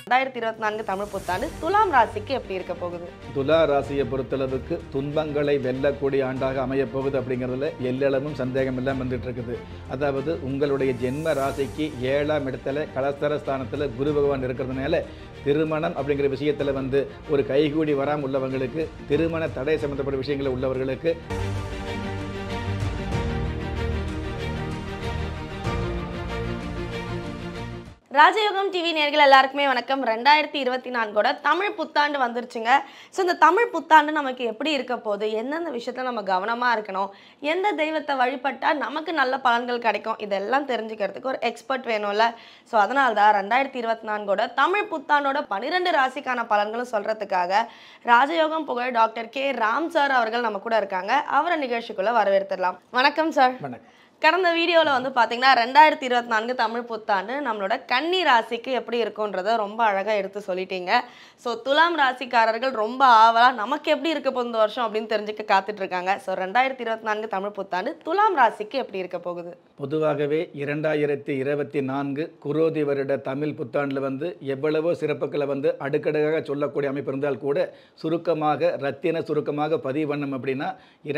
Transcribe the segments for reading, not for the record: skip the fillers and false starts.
2024 தமிழ் புத்தாண்டு துலாம் ராசிக்கு எப்படி இருக்க போகுது? துலா ராசியை பொறுத்தளவுக்கு துன்பங்களை வெல்லக்கூடிய ஆண்டாக அமையப் போகுது அப்படிங்கிறதுல எல்லளவும் சந்தேகம் இல்லாமல் வந்துட்டு இருக்குது. அதாவது உங்களுடைய ஜென்ம ராசிக்கு 7ஆம் இடத்துல கலஸ்தர ஸ்தானத்தில் குரு பகவான் இருக்கிறதுனால திருமணம் அப்படிங்கிற விஷயத்தில் ஒரு கைகூடி வராமல் உள்ளவங்களுக்கு, திருமண தடை சம்பந்தப்பட்ட விஷயங்கள் உள்ளவர்களுக்கு ராஜயோகம் டிவி நேயர்கள் எல்லாருக்குமே வணக்கம். 2024ஓட தமிழ் புத்தாண்டு வந்துருச்சுங்க. ஸோ இந்த தமிழ் புத்தாண்டு நமக்கு எப்படி இருக்க போகுது, எந்தெந்த விஷயத்தில் நம்ம கவனமாக இருக்கணும், எந்த தெய்வத்தை வழிபட்டால் நமக்கு நல்ல பலன்கள் கிடைக்கும், இதெல்லாம் தெரிஞ்சுக்கிறதுக்கு ஒரு எக்ஸ்பர்ட் வேணும்ல. ஸோ அதனால தான் 2024ஓட தமிழ் புத்தாண்டோட 12 ராசிக்கான பலன்களும் சொல்கிறதுக்காக ராஜயோகம் புகழ் டாக்டர் கே ராம் சார் அவர்கள் நம்ம கூட இருக்காங்க. அவரை நிகழ்ச்சிக்குள்ளே வரவேற்றுலாம். வணக்கம் சார். வணக்கம். கடந்த வீடியோவில் பார்த்தீங்கன்னா 2024 தமிழ் புத்தாண்டு நம்மளோட கன்னி ராசிக்கு எப்படி இருக்குன்றதை ரொம்ப அழகாக எடுத்து சொல்லிட்டீங்க. ஸோ துலாம் ராசிக்காரர்கள் ரொம்ப ஆவலாக நமக்கு எப்படி இருக்க போகுது இந்த வருஷம் அப்படின்னு தெரிஞ்சுக்க காத்துட்ருக்காங்க. ஸோ 2024 தமிழ் புத்தாண்டு துலாம் ராசிக்கு எப்படி இருக்க போகுது? பொதுவாகவே 2024 குரோதி வருட தமிழ் புத்தாண்டில் எவ்வளவோ சிறப்புகளை அடுக்கடுக்காக சொல்லக்கூடிய அமைப்பு இருந்தால் கூட சுருக்கமாக ரத்தின சுருக்கமாக பதிவு பண்ணோம் அப்படின்னா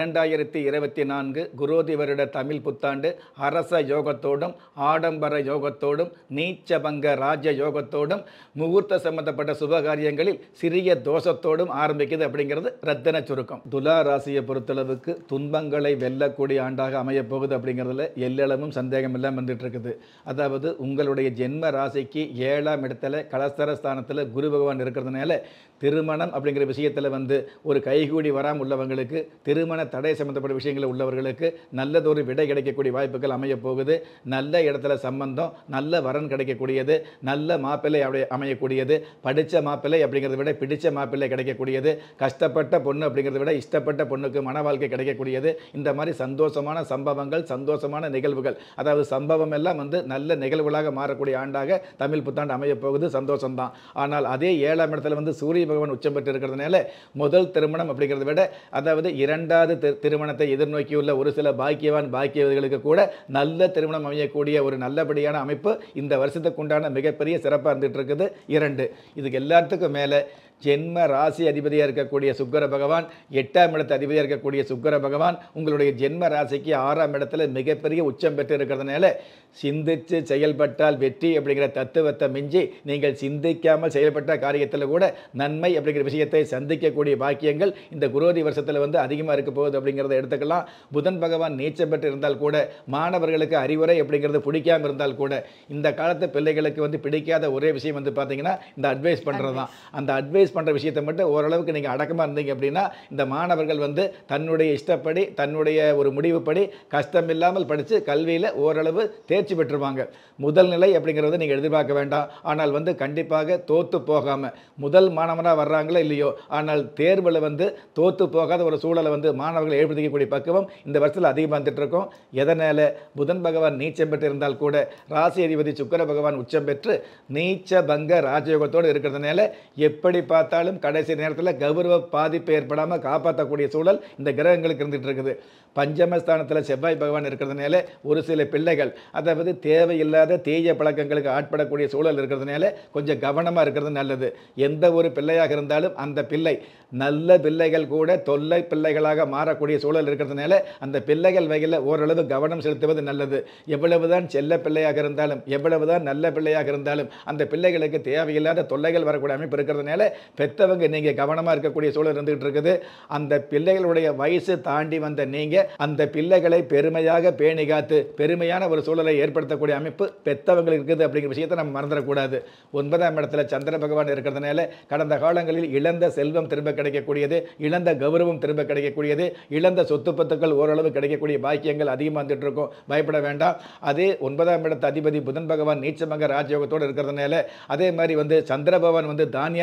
2024 குரோதி வருட தமிழ் புத்தாண்டு அரச யோகத்தோடும் ஆடம்பர யோகத்தோடும் நீச்சபங்க ராஜ யோகத்தோடும் முகூர்த்த சம்பந்தப்பட்ட சுபகாரியங்களில் சிறிய தோஷத்தோடும் ஆரம்பிக்குது அப்படிங்கிறது ரத்தின சுருக்கம். துலா ராசியை பொறுத்தளவுக்கு துன்பங்களை வெல்லக்கூடிய ஆண்டாக அமையப் போகுது அப்படிங்கிறதுல எல்லளவும் சந்தேகம் இல்லாமல் வந்துட்டு இருக்குது. அதாவது உங்களுடைய ஜென்ம ராசிக்கு 7ஆம் இடத்துல கலஸ்தர ஸ்தானத்தில் குரு பகவான் இருக்கிறதுனால திருமணம் அப்படிங்கிற விஷயத்தில் ஒரு கைகூடி வராமல் உள்ளவங்களுக்கு, திருமண தடை சம்பந்தப்பட்ட விஷயங்கள் உள்ளவர்களுக்கு நல்லதொரு விடை கிடைக்கக்கூடிய வாய்ப்புகள் அமைய போகுது. நல்ல இடத்துல சம்பந்தம், நல்ல வரன் கிடைக்கக்கூடியது, நல்ல மாப்பிள்ளை அமையக்கூடியது, படித்த மாப்பிள்ளை அப்படிங்கிறத விட பிடிச்ச மாப்பிள்ளை கிடைக்கக்கூடியது, கஷ்டப்பட்ட பொண்ணு அப்படிங்கிறத விட இஷ்டப்பட்ட பொண்ணுக்கு மன வாழ்க்கை கிடைக்கக்கூடியது. இந்த மாதிரி சந்தோஷமான சம்பவங்கள், சந்தோஷமான நிகழ்வுகள், அதாவது சம்பவம் எல்லாம் நல்ல நிகழ்வுகளாக மாறக்கூடிய ஆண்டாக தமிழ் புத்தாண்டு அமைய போகுது. சந்தோஷம்தான். ஆனால் அதே 7ஆம் இடத்துல சூரிய பகவான் உச்சம் பெற்று இருக்கிறதுனால முதல் திருமணம் அப்படிங்கிறத விட, அதாவது 2வது திருமணத்தை எதிர்நோக்கியுள்ள ஒரு சில பாக்கியவர்களுக்கு கூட நல்ல திருமணம் அமையக்கூடிய ஒரு நல்லபடியான அமைப்பு இந்த வருஷத்துக்கு உண்டான மிகப்பெரிய சிறப்பாக இருந்துட்டு இருக்குது. 2 இதுக்கு எல்லாத்துக்கும் மேலே ஜென்ம ராசி அதிபதியாக இருக்கக்கூடிய சுக்கிர பகவான், 8ஆம் இடத்து அதிபதியாக இருக்கக்கூடிய சுக்கிர பகவான் உங்களுடைய ஜென்ம ராசிக்கு 6ஆம் இடத்துல மிகப்பெரிய உச்சம் பெற்று இருக்கிறதுனால சிந்தித்து செயல்பட்டால் வெற்றி அப்படிங்கிற தத்துவத்தை மிஞ்சி நீங்கள் சிந்திக்காமல் செயல்பட்ட காரியத்தில் கூட நன்மை அப்படிங்கிற விஷயத்தை சந்திக்கக்கூடிய பாக்கியங்கள் இந்த குரோதி வருஷத்தில் அதிகமாக இருக்க போகுது அப்படிங்கிறத எடுத்துக்கலாம். புதன் பகவான் நீச்சம் பெற்று இருந்தால் கூட, மாணவர்களுக்கு அறிவுரை அப்படிங்கிறது பிடிக்காமல் இருந்தால் கூட, இந்த காலத்து பிள்ளைகளுக்கு பிடிக்காத ஒரே விஷயம் பார்த்தீங்கன்னா இந்த அட்வைஸ் பண்ணுறது தான். அந்த அட்வைஸ் பண்ணுற விஷயத்தை மட்டும் ஓரளவுக்கு நீங்கள் அடக்கமாக இருந்தீங்க அப்படின்னா இந்த மாணவர்கள் தன்னுடைய இஷ்டப்படி, தன்னுடைய ஒரு முடிவுப்படி கஷ்டமில்லாமல் படித்து கல்வியில் ஓரளவு தேர்ச்சி பெற்றுவாங்க. முதல் நிலை அப்படிங்கிறத நீங்கள் எதிர்பார்க்க வேண்டாம். ஆனால் கண்டிப்பாக தோற்று போகாமல் முதல் மாணவனாக வர்றாங்களோ இல்லையோ, ஆனால் தேர்வில் தோற்று போகாத ஒரு சூழலை மாணவர்கள் ஏற்படுத்திக்கக்கூடிய பக்குவம் இந்த வருஷத்தில் அதிகமாக வந்துட்டு இருக்கும். எதனால் புதன் பகவான் நீச்சம் பெற்று இருந்தால் கூட ராசி அதிபதி சுக்கிர பகவான் உச்சம் பெற்று நீச்ச பங்க ராஜயோகத்தோடு இருக்கிறதுனால எப்படி பார்த்தாலும் கடைசி நேரத்தில் கௌரவ பாதிப்பு ஏற்படாமல் காப்பாற்றக்கூடிய சூழல் இந்த கிரகங்களுக்கு இருந்துகிட்டு இருக்குது. பஞ்சமஸ்தானத்தில் செவ்வாய் பகவான் இருக்கிறதுனால ஒரு சில பிள்ளைகள், அதாவது தேவையில்லாத தீய பழக்கங்களுக்கு ஆட்படக்கூடிய சூழல் இருக்கிறதுனால கொஞ்சம் கவனமாக இருக்கிறது நல்லது. எந்த ஒரு பிள்ளையாக இருந்தாலும் அந்த பிள்ளை நல்ல பிள்ளைகள் கூட தொல்லை பிள்ளைகளாக மாறக்கூடிய சூழல் இருக்கிறதுனால அந்த பிள்ளைகள் வகையில் ஓரளவு கவனம் செலுத்துவது நல்லது. எவ்வளவுதான் செல்ல பிள்ளையாக இருந்தாலும், எவ்வளவுதான் நல்ல பிள்ளையாக இருந்தாலும் அந்த பிள்ளைகளுக்கு தேவையில்லாத தொல்லைகள் வரக்கூடிய அமைப்பு இருக்கிறதுனால பெற்றவங்க நீங்கள் கவனமாக இருக்கக்கூடிய சூழல் இருந்துகிட்டு இருக்குது. அந்த பிள்ளைகளுடைய வயசு தாண்டி வந்த நீங்கள் அந்த பிள்ளைகளை பெருமையாக பேணி காத்து பெருமையான ஒரு சூழலை ஏற்படுத்தக்கூடிய அமைப்பு பெற்றவங்களுக்கு இருக்குது அப்படிங்கிற விஷயத்தை நம்ம மறந்துடக்கூடாது. 9ஆம் இடத்துல சந்திர பகவான் இருக்கிறதுனால கடந்த காலங்களில் இழந்த செல்வம் திரும்ப கிடைக்கக்கூடியது, இழந்த கௌரவம் திரும்ப கிடைக்கக்கூடியது, இழந்த சொத்து பத்துக்கள் ஓரளவு கிடைக்கக்கூடிய பாக்கியங்கள் அதிகமாக வந்துட்டு இருக்கும். பயப்பட வேண்டாம். அதே 9ஆம் இடத்து அதிபதி புதன் பகவான் நீச்சமங்க ராஜயோகத்தோடு இருக்கிறதுனால, அதே மாதிரி சந்திர பகவான் தானியாதிபதியாக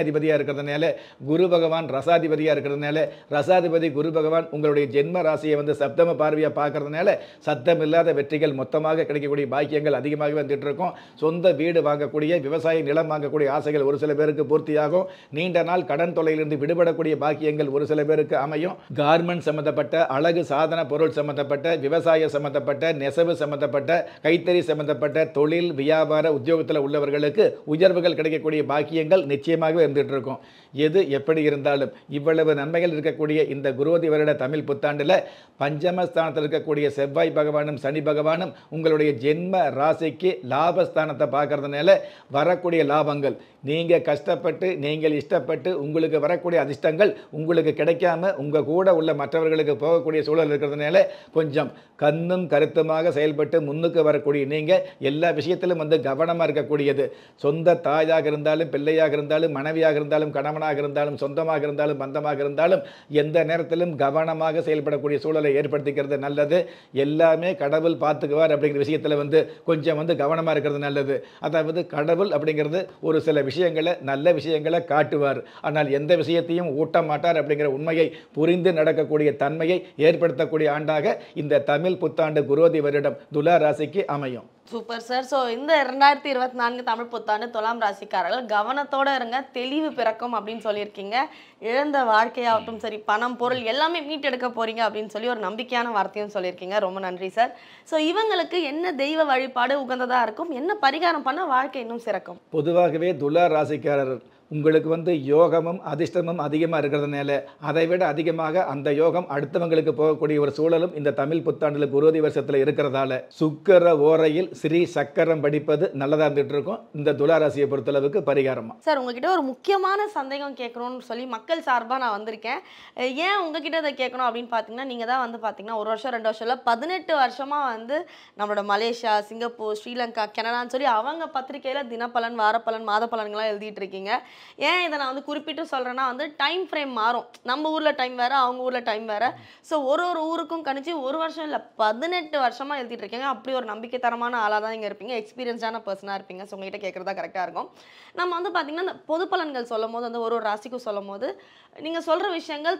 இருக்கிறதுனால, குரு பகவான் ரசாதிபதியாக இருக்கிறதுனால, ரசாதிபதி குரு பகவான் உங்களுடைய ஜென்ம ராசியை வந்து சப்தம பார்வையாக பார்க்கறதுனால சத்தம் இல்லாத வெற்றிகள் மொத்தமாக கிடைக்கக்கூடிய பாக்கியங்கள் அதிகமாக வந்துட்டு இருக்கும். சொந்த வீடு வாங்கக்கூடிய, விவசாய நிலம் வாங்கக்கூடிய ஆசைகள் ஒரு சில பேருக்கு பூர்த்தியாகும். நீண்ட நாள் கடன் தொல்லையிலிருந்து விடுபடக்கூடிய பாக்கியங்கள் ஒரு சில பேருக்கு அமையும். கார்மெண்ட் சம்பந்தப்பட்ட, அழகு சாதன பொருள் சம்பந்தப்பட்ட, விவசாய சம்பந்தப்பட்ட, நெசவு சம்பந்தப்பட்ட, கைத்தறி சம்பந்தப்பட்ட தொழில் வியாபார உத்தியோகத்தில் உள்ளவர்களுக்கு உயர்வுகள் கிடைக்கக்கூடிய பாக்கியங்கள் நிச்சயமாகவே இருந்துட்டு இருக்கும். எது எப்படி இருந்தாலும் இவ்வளவு நன்மைகள் இருக்கக்கூடிய இந்த குரோதி வருட தமிழ் புத்தாண்டில் பஞ்சமஸ்தானத்தில் இருக்கக்கூடிய செவ்வாய் பகவானும் சனி பகவானும் உங்களுடைய ஜென்ம ராசிக்கு லாபஸ்தானத்தை பார்க்கறதுனால வரக்கூடிய லாபங்கள், நீங்கள் கஷ்டப்பட்டு நீங்கள் இஷ்டப்பட்டு உங்களுக்கு வரக்கூடிய அதிர்ஷ்டங்கள் உங்களுக்கு கிடைக்காம உங்கள் கூட உள்ள மற்றவர்களுக்கு போகக்கூடிய சூழல் இருக்கிறதுனால கொஞ்சம் கண்ணும் கருத்துமாக செயல்பட்டு முன்னுக்கு வரக்கூடிய நீங்கள் எல்லா விஷயத்திலும் வந்து கவனமாக இருக்கக்கூடியது. சொந்த தாயாக இருந்தாலும், பிள்ளையாக இருந்தாலும், மனைவியாக இருந்தாலும், கணவனாக இருந்தாலும், சொந்தமாக இருந்தாலும், பந்தமாக இருந்தாலும் எந்த நேரத்திலும் கவனமாக செயல்படக்கூடிய சூழலை ஏற்படுத்திக்கிறது நல்லது. எல்லாமே கடவுள் பார்த்துக்குவார் அப்படிங்கிற விஷயத்தில் வந்து கொஞ்சம் வந்து கவனமாக இருக்கிறது நல்லது. அதாவது கடவுள் அப்படிங்கிறது ஒரு சில விஷயங்களை, நல்ல விஷயங்களை காட்டுவார். ஆனால் எந்த விஷயத்தையும் ஊட்ட மாட்டார் அப்படிங்கிற உண்மையை புரிந்து நடக்கக்கூடிய தன்மையை ஏற்படுத்தக்கூடிய ஆண்டாக இந்த தமிழ் புத்தாண்டு குரோதி வருடம் துலா ராசிக்கு அமையும். Super sir. ஸோ இந்த 2024 தமிழ் புத்தாண்டு துலாம் ராசிக்காரர்கள் கவனத்தோடு இருங்க, தெளிவு பிறக்கும் அப்படின்னு சொல்லியிருக்கீங்க. இழந்த வாழ்க்கையாகட்டும் சரி, பணம் பொருள் எல்லாமே மீட்டெடுக்க போறீங்க அப்படின்னு சொல்லி ஒரு நம்பிக்கையான வார்த்தையும் சொல்லியிருக்கீங்க. ரொம்ப நன்றி சார். ஸோ இவங்களுக்கு என்ன தெய்வ வழிபாடு உகந்ததாக இருக்கும், என்ன பரிகாரம் பண்ண வாழ்க்கை இன்னும் சிறக்கும்? பொதுவாகவே துலா ராசிக்காரர் உங்களுக்கு வந்து யோகமும் அதிர்ஷ்டமும் அதிகமாக இருக்கிறதுனால அதை விட அதிகமாக அந்த யோகம் அடுத்தவங்களுக்கு போகக்கூடிய ஒரு சூழலும் இந்த தமிழ் புத்தாண்டில் குரோதி வருஷத்தில் இருக்கிறதால சுக்கர ஓரையில் ஸ்ரீ சக்கரம் படிப்பது நல்லதாக இருந்துட்டு இருக்கும் இந்த துளாராசியை பொறுத்தளவுக்கு பரிகாரமா. சார் உங்ககிட்ட ஒரு முக்கியமான சந்தேகம் கேட்கணும்னு சொல்லி மக்கள் சார்பாக நான் வந்திருக்கேன். ஏன் உங்ககிட்ட இதை கேட்கணும் அப்படின்னு பார்த்தீங்கன்னா, நீங்கள் தான் வந்து பார்த்தீங்கன்னா 1 வருஷம் 2 வருஷம் இல்லை 18 வருஷமாக வந்து நம்மளோட மலேசியா, சிங்கப்பூர், ஸ்ரீலங்கா, கனடான்னு சொல்லி அவங்க பத்திரிகையில் தினப்பலன், வாரப்பலன், மாத பலன்கள்லாம் எழுதிட்டு இருக்கீங்க. ஏன் இதை நான் வந்து குறிப்பிட்டு சொல்கிறேன்னா வந்து டைம் ஃப்ரேம் மாறும். நம்ம ஊரில் டைம் வேறு, அவங்க ஊரில் டைம் வேறு. ஸோ ஒரு ஊருக்கும் கணிச்சு 1 வருஷம் இல்லை 18 வருஷமாக எழுதிட்டு இருக்கீங்க. அப்படி ஒரு நம்பிக்கை தரமான ஆளாக தான் நீங்கள் இருப்பீங்க, எக்ஸ்பீரியன்ஸான பர்சனாக இருப்பீங்க. ஸோ உங்கள்கிட்ட கேட்குறதா கரெக்டாக இருக்கும். நம்ம வந்து பார்த்திங்கன்னா இந்த பொது பலன்கள் சொல்லும் போது அந்த ஒரு ராசிக்கும் சொல்லும் போது நீங்கள் சொல்கிற விஷயங்கள்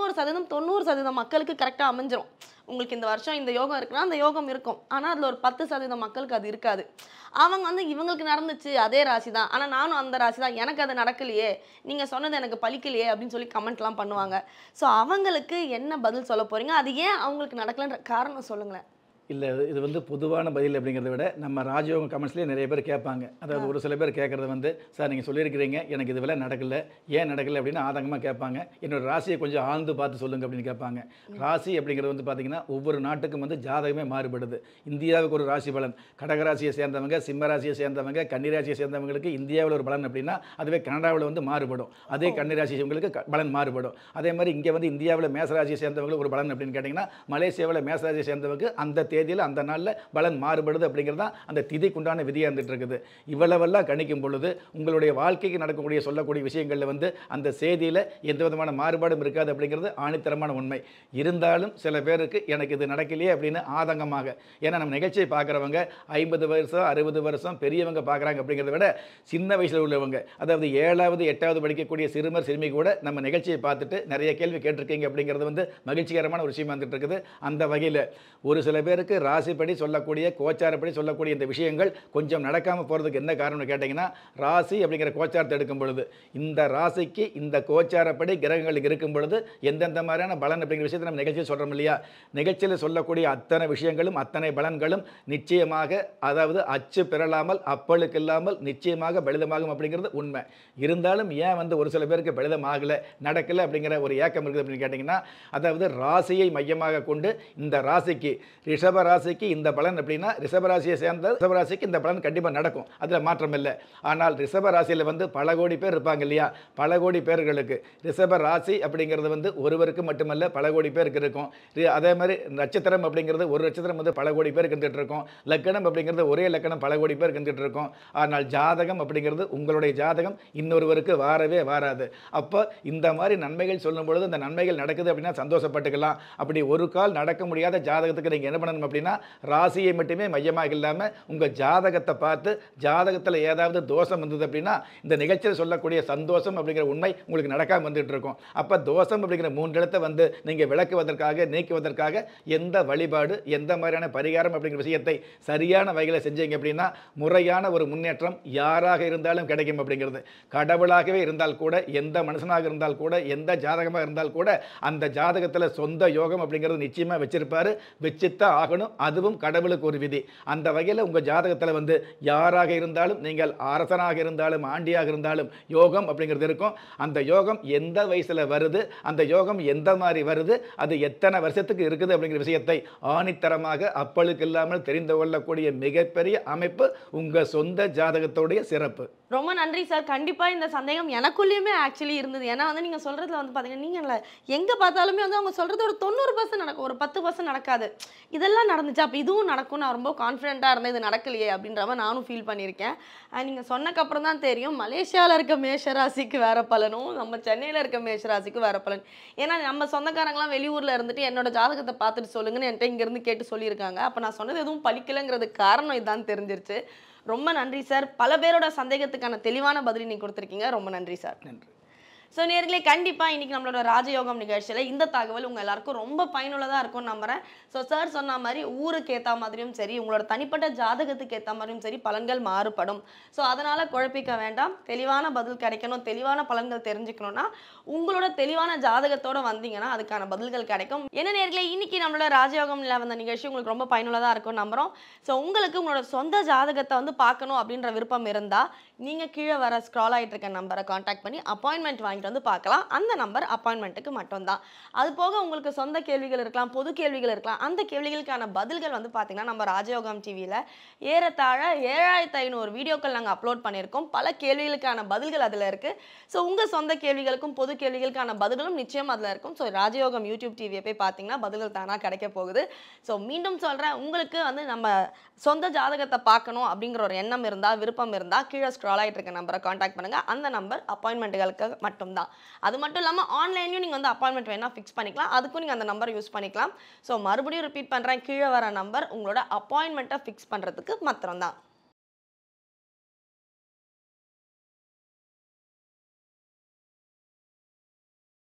90% மக்களுக்கு கரெக்டாக அமைஞ்சிரும். உங்களுக்கு இந்த வருஷம் இந்த யோகம் இருக்குன்னா அந்த யோகம் இருக்கும். ஆனால் அதில் ஒரு 10% மக்களுக்கு அது இருக்காது. அவங்க வந்து இவங்களுக்கு நடந்துச்சு அதே ராசி தான், ஆனால் நானும் அந்த ராசி தான், எனக்கு அது நடக்கலையே, நீங்கள் சொன்னது எனக்கு பலிக்கலையே அப்படின்னு சொல்லி கமெண்ட்லாம் பண்ணுவாங்க. ஸோ அவங்களுக்கு என்ன பதில் சொல்ல போகிறீங்க? அது ஏன் அவங்களுக்கு நடக்கலன்ற காரணம் சொல்லுங்களேன். இல்லை, இது வந்து பொதுவான பதில் அப்படிங்கிறத விட நம்ம ராஜயோகம் கமெண்ட்ஸ்லேயே நிறைய பேர் கேட்பாங்க. அதாவது ஒரு சில பேர் கேட்குறது வந்து, சார் நீங்கள் சொல்லியிருக்கிறீங்க எனக்கு இது வேலை நடக்கலை, ஏன் நடக்கலை அப்படின்னு ஆதங்கமாக கேட்பாங்க. என்னோட ராசியை கொஞ்சம் ஆழ்ந்து பார்த்து சொல்லுங்கள் அப்படின்னு கேட்பாங்க. ராசி அப்படிங்கிறது வந்து பார்த்திங்கன்னா ஒவ்வொரு நாட்டுக்கும் வந்து ஜாதகமே மாறுபடுது. இந்தியாவுக்கு ஒரு ராசி பலன், கடகராசியை சேர்ந்தவங்க, சிம்ம ராசியை சேர்ந்தவங்க, கன்னிராசியை சேர்ந்தவங்களுக்கு இந்தியாவில் ஒரு பலன் அப்படின்னா அதுவே கனடாவில் வந்து மாறுபடும். அதே கன்னிராசிங்களுக்கு பலன் மாறுபடும். அதே மாதிரி இங்கே வந்து இந்தியாவில் மேசராசியை சேர்ந்தவங்களுக்கு ஒரு பலன் அப்படின்னு கேட்டிங்கன்னா மலேசியாவில் மேசராசியை சேர்ந்தவங்க அந்த தேதியில் அந்த நாளில் பலன் மாறுபடுது அப்படிங்கிறது தான் அந்த திதிக்குண்டான விதியாக இருந்துட்டு இருக்குது. இவ்வளவெல்லாம் கணிக்கும் பொழுது உங்களுடைய வாழ்க்கைக்கு நடக்கக்கூடிய சொல்லக்கூடிய விஷயங்களில் வந்து அந்த செய்தியில் எந்த விதமான மாறுபாடும் இருக்காது அப்படிங்கிறது ஆணித்தரமான உண்மை. இருந்தாலும் சில பேருக்கு எனக்கு இது நடக்கலையே அப்படின்னு ஆதங்கமாக, ஏன்னா நம்ம நிகழ்ச்சியை பார்க்குறவங்க 50 வருஷம் 60 வருஷம் பெரியவங்க பார்க்குறாங்க அப்படிங்கிறத விட சின்ன வயசில் உள்ளவங்க, அதாவது 7வது 8வது படிக்கக்கூடிய சிறுமர் சிறுமி கூட நம்ம நிகழ்ச்சியை பார்த்துட்டு நிறைய கேள்வி கேட்டிருக்கீங்க அப்படிங்கிறது வந்து மகிழ்ச்சிகரமான ஒரு விஷயமா வந்துட்டு இருக்குது. அந்த வகையில் ஒரு சில பேருக்கு ராசிப்படி சொல்லக்கூடிய கோச்சாரப்படி சொல்லக்கூடிய இந்த விஷயங்கள் கொஞ்சம் நடக்காமல் போகிறதுக்கு என்ன காரணம்னு கேட்டிங்கன்னா, ராசி அப்படிங்கிற கோச்சாரத்தை எடுக்கும் பொழுது இந்த ராசிக்கு இந்த கோச்சாரப்படி கிரகங்கள் இருக்கும் பொழுது எந்தெந்த மாதிரியான பலன் அப்படிங்கிற விஷயத்தை நம்ம நிகழ்ச்சியில் சொல்கிறோம் இல்லையா. நிகழ்ச்சியில் சொல்லக்கூடிய அத்தனை விஷயங்களும் அத்தனை பலன்களும் நிச்சயமாக, அதாவது அச்சு பெறலாமல் அப்பளுக்கு இல்லாமல் நிச்சயமாக பலிதமாகும் அப்படிங்கிறது உண்மை. இருந்தாலும் ஏன் வந்து ஒரு சில பேருக்கு பலிதம் ஆகலை, நடக்கலை அப்படிங்கிற ஒரு ஏக்கம் இருக்குது அப்படின்னு கேட்டிங்கன்னா, அதாவது ராசியை மையமாக கொண்டு இந்த ராசிக்கு ரிஷப ராசிக்கு இந்த பலன் அப்படின்னா ரிஷபராசியை சேர்ந்த ரிஷபராசிக்கு இந்த பலன் கண்டிப்பாக நடக்கும், அதில் மாற்றம் இல்லை. ஆனால் ரிஷப ராசியில் வந்து பல கோடி பேர் இருப்பாங்க இல்லையா, பல கோடி பேர்களுக்கு ரிஷப ராசி அப்படிங்கிறது வந்து ஒருவருக்கு மட்டுமல்ல பல கோடி பேருக்கு இருக்கும். அதே மாதிரி நட்சத்திரம் அப்படிங்கிறது ஒரு நட்சத்திரம் வந்து பல கோடி பேருக்கு இருந்துகிட்டு இருக்கும். லக்கணம் அப்படிங்கிறது ஒரே லக்கணம் பல கோடி பேருக்கு இருந்துகிட்டு இருக்கும். ஆனால் ஜாதகம் அப்படிங்கிறது உங்களுடைய ஜாதகம் இன்னொருவருக்கு வாரவே வாராது. அப்போ இந்த மாதிரி நன்மைகள் சொல்லும் பொழுது இந்த நன்மைகள் நடக்குது அப்படின்னா சந்தோஷப்பட்டுக்கலாம். அப்படி ஒரு கால் நடக்க முடியாத ஜாதகத்துக்கு நீங்கள் என்ன பண்ணணும் அப்படின்னா ராசியை மட்டுமே மையமாக இல்லாமல் உங்கள் ஜாதகத்தை பார்த்து ஜாதகத்தில் ஏதாவது தோஷம் இருந்தது அப்படின்னா இந்த நிகழ்ச்சியில் சொல்லக்கூடிய சந்தோஷம் அப்படிங்கிற உண்மை உங்களுக்கு நடக்காமல் வந்துட்டு இருக்கும். அப்போ தோஷம் அப்படிங்கிற 3 இடத்தை வந்து நீங்கள் விளக்குவதற்காக நீக்குவதற்காக எந்த வழிபாடு எந்த மாதிரியான பரிகாரம் அப்படிங்கிற விஷயத்தை சரியான வகையில் செஞ்சீங்க அப்படின்னா முறையான ஒரு முன்னேற்றம் யாராக இருந்தாலும் கிடைக்கும் அப்படிங்கிறது. கடவுளாகவே இருந்தால் கூட, எந்த மனுஷனாக இருந்தால் கூட, எந்த ஜாதகமாக இருந்தால் கூட அந்த ஜாதகத்தில் சொந்த யோகம் அப்படிங்கிறது நிச்சயமாக வச்சிருப்பாரு, வச்சுத்தான் ஆகணும். அதுவும் கடவுளுக்கு ஒரு விதி. அந்த வகையில் உங்கள் ஜாதகத்தில் வந்து யாராக இருந்தாலும், நீங்கள் அரசனாக இருந்தாலும் ஆண்டியாக இருந்தாலும் யோகம் அப்படிங்கிறது இருக்கும். அந்த யோகம் எந்த வயசில் வருது, அந்த யோகம் எந்த மாதிரி வருது, அது எத்தனை வருஷத்துக்கு இருக்குது அப்படிங்கிற விஷயத்தை ஆணித்தரமாக அப்பளுக்கு இல்லாமல் தெரிந்து கொள்ளக்கூடிய மிகப்பெரிய அமைப்பு உங்கள் சொந்த ஜாதகத்தோடைய சிறப்பு. ரொம்ப நன்றி சார். கண்டிப்பாக இந்த சந்தேகம் எனக்குள்ளேயுமே ஆக்சுவலி இருந்தது. ஏன்னா வந்து நீங்கள் சொல்கிறதுல வந்து பார்த்தீங்கன்னா நீங்கள் எங்கே பார்த்தாலுமே வந்து அவங்க சொல்கிறது ஒரு 90% நடக்கும், ஒரு 10% நடக்காது. இதெல்லாம் நடந்துச்சு, அப்போ இதுவும் நடக்கும். நான் ரொம்ப கான்ஃபிடென்ட்டாக இருந்தேன், இது நடக்கலையே அப்படின்ற மாதிரி நானும் ஃபீல் பண்ணியிருக்கேன். நீங்கள் சொன்னக்கப்புறம் தான் தெரியும் மலேசியாவில் இருக்க மேஷராசிக்கு வேறு பலனும் நம்ம சென்னையில் இருக்க மேஷராசிக்கு வேறு பலன். ஏன்னா நம்ம சொந்தக்காரங்களாம் வெளியூரில் இருந்துட்டு என்னோட ஜாதகத்தை பார்த்துட்டு சொல்லுங்கன்னு என்கிட்ட இங்கேருந்து கேட்டு சொல்லியிருக்காங்க. அப்போ நான் சொன்னது எதுவும் பலிக்கலைங்கிறதுக்கு காரணம் இதுதான் தெரிஞ்சிருச்சு. ரொம்ப நன்றி சார். பல பேரோட சந்தேகத்துக்கான தெளிவான பதில் நீங்க கொடுத்துருக்கீங்க. ரொம்ப நன்றி சார். நன்றி. ஸோ நேர்களே, கண்டிப்பாக இன்றைக்கி நம்மளோட ராஜயோகம் நிகழ்ச்சியில் இந்த தகவல் உங்கள் எல்லாருக்கும் ரொம்ப பயனுள்ளதாக இருக்கும்னு நம்புகிறேன். ஸோ சார் சொன்ன மாதிரி ஊருக்கு ஏற்ற மாதிரியும் சரி, உங்களோட தனிப்பட்ட ஜாதகத்துக்கு ஏற்ற மாதிரியும் சரி பலன்கள் மாறுபடும். ஸோ அதனால் குழப்பிக்க வேண்டாம். தெளிவான பதில் கிடைக்கணும், தெளிவான பலன்கள் தெரிஞ்சுக்கணுன்னா உங்களோட தெளிவான ஜாதகத்தோடு வந்தீங்கன்னா அதுக்கான பதில்கள் கிடைக்கும். என்ன நேர்களே, இன்றைக்கி நம்மளோட ராஜயோகம்ல வந்த நிகழ்ச்சி உங்களுக்கு ரொம்ப பயனுள்ளதாக இருக்கும்னு நம்புகிறோம். ஸோ உங்களுக்கு உங்களோட சொந்த ஜாதகத்தை வந்து பார்க்கணும் அப்படின்ற விருப்பம் இருந்தால் நீங்கள் கீழே வர ஸ்க்ரால் ஆகிட்டு இருக்க நம்பரை காண்டாக்ட் பண்ணி அப்பாயின்மெண்ட் வாங்கிட்டு வந்து பார்க்கலாம். அந்த நம்பர் அப்பாயின்மெண்ட்டுக்கு மட்டும்தான். அது போக உங்களுக்கு சொந்த கேள்விகள் இருக்கலாம், பொது கேள்விகள் இருக்கலாம். அந்த கேள்விகளுக்கான பதில்கள் வந்து பார்த்தீங்கன்னா நம்ம ராஜயோகம் டிவியில் ஏறத்தாழ 7500 வீடியோக்கள் நாங்கள் அப்லோட் பண்ணியிருக்கோம். பல கேள்விகளுக்கான பதில்கள் அதில் இருக்குது. ஸோ உங்கள் சொந்த கேள்விகளுக்கும் பொது கேள்விகளுக்கான பதில்களும் நிச்சயம் அதில் இருக்கும். ஸோ ராஜயோகம் யூடியூப் டிவியை போய் பார்த்தீங்கன்னா பதில்கள் தானாக கிடைக்க போகுது. ஸோ மீண்டும் சொல்கிறேன், உங்களுக்கு வந்து நம்ம சொந்த ஜாதகத்தை பார்க்கணும் அப்படிங்கிற ஒரு எண்ணம் இருந்தால், விருப்பம் இருந்தால் கீழே ஸ்க்ரால் ஆகிட்டு இருக்க நம்பரை காண்டாக்ட் பண்ணுங்கள். அந்த நம்பர் அப்பாயின்மெண்ட்டுகளுக்கு மட்டும்தான். அது மட்டும் இல்லாமல் ஆன்லைன்லையும் நீங்கள் வந்து அப்பாயின்மெண்ட் வேணால் ஃபிக்ஸ் பண்ணிக்கலாம். அதுக்கும் நீங்கள் அந்த நம்பரை யூஸ் பண்ணிக்கலாம். ஸோ மறுபடியும் ரிப்பீட் பண்ணுறேன், கீழே வர நம்பர் உங்களோட அப்பாயின்மெண்ட்டை ஃபிக்ஸ் பண்ணுறதுக்கு மாத்திரம்தான்.